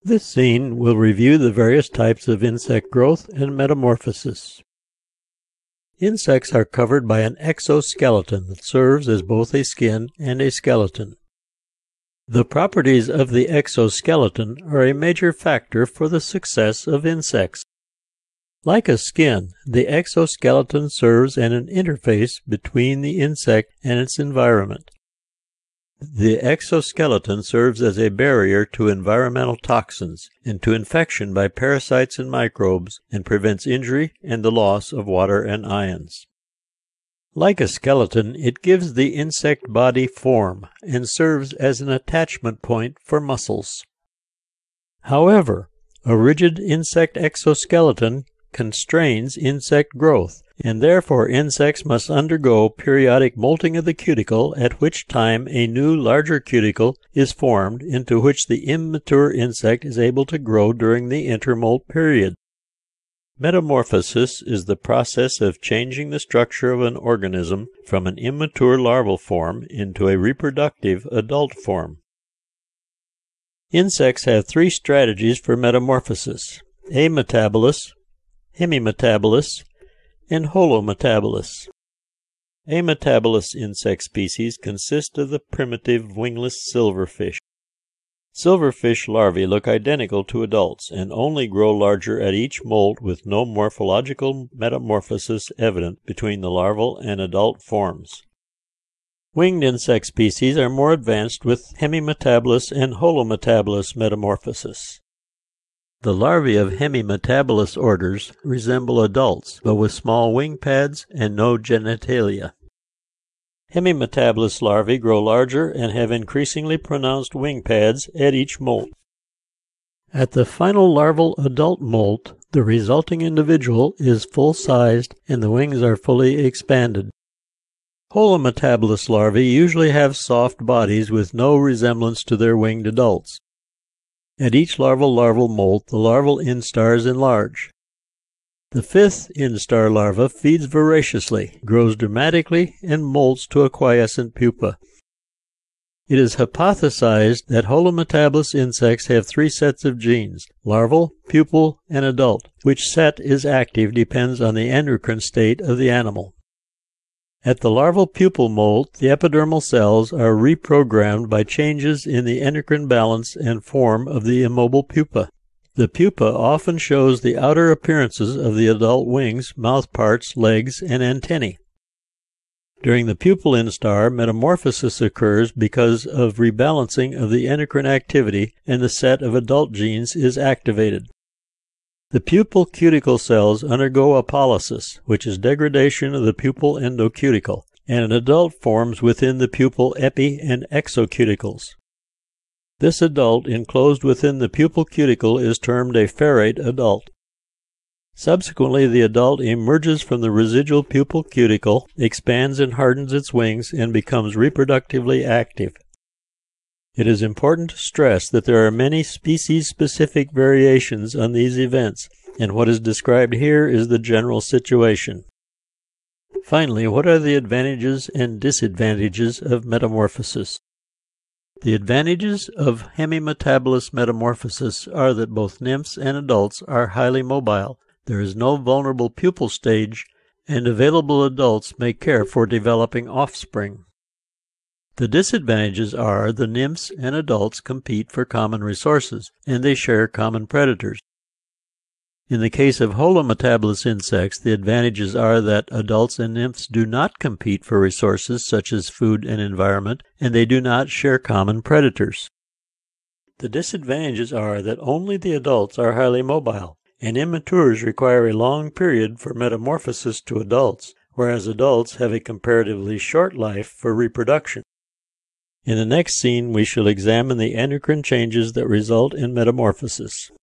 This scene will review the various types of insect growth and metamorphosis. Insects are covered by an exoskeleton that serves as both a skin and a skeleton. The properties of the exoskeleton are a major factor for the success of insects. Like a skin, the exoskeleton serves as an interface between the insect and its environment. The exoskeleton serves as a barrier to environmental toxins and to infection by parasites and microbes, and prevents injury and the loss of water and ions. Like a skeleton, it gives the insect body form and serves as an attachment point for muscles. However, a rigid insect exoskeleton constrains insect growth, and therefore insects must undergo periodic molting of the cuticle, at which time a new larger cuticle is formed into which the immature insect is able to grow during the intermolt period. Metamorphosis is the process of changing the structure of an organism from an immature larval form into a reproductive adult form. Insects have three strategies for metamorphosis: ametabolous, hemimetabolous, and holometabolous. Ametabolous insect species consist of the primitive wingless silverfish. Silverfish larvae look identical to adults and only grow larger at each molt, with no morphological metamorphosis evident between the larval and adult forms. Winged insect species are more advanced with hemimetabolous and holometabolous metamorphosis. The larvae of hemimetabolous orders resemble adults, but with small wing pads and no genitalia. Hemimetabolous larvae grow larger and have increasingly pronounced wing pads at each molt. At the final larval adult molt, the resulting individual is full-sized and the wings are fully expanded. Holometabolous larvae usually have soft bodies with no resemblance to their winged adults. At each larval molt, the larval instars enlarge. The fifth instar larva feeds voraciously, grows dramatically, and molts to a quiescent pupa. It is hypothesized that holometabolous insects have three sets of genes: larval, pupal, and adult. Which set is active depends on the endocrine state of the animal. At the larval pupal molt, the epidermal cells are reprogrammed by changes in the endocrine balance and form of the immobile pupa. The pupa often shows the outer appearances of the adult wings, mouth parts, legs, and antennae. During the pupal instar, metamorphosis occurs because of rebalancing of the endocrine activity, and the set of adult genes is activated. The pupal cuticle cells undergo apolysis, which is degradation of the pupal endocuticle, and an adult forms within the pupal epi and exocuticles. This adult enclosed within the pupal cuticle is termed a ferrate adult. Subsequently, the adult emerges from the residual pupal cuticle, expands and hardens its wings, and becomes reproductively active. It is important to stress that there are many species-specific variations on these events, and what is described here is the general situation. Finally, what are the advantages and disadvantages of metamorphosis? The advantages of hemimetabolous metamorphosis are that both nymphs and adults are highly mobile, there is no vulnerable pupal stage, and available adults may care for developing offspring. The disadvantages are the nymphs and adults compete for common resources, and they share common predators. In the case of holometabolous insects, the advantages are that adults and nymphs do not compete for resources such as food and environment, and they do not share common predators. The disadvantages are that only the adults are highly mobile, and immatures require a long period for metamorphosis to adults, whereas adults have a comparatively short life for reproduction. In the next scene, we shall examine the endocrine changes that result in metamorphosis.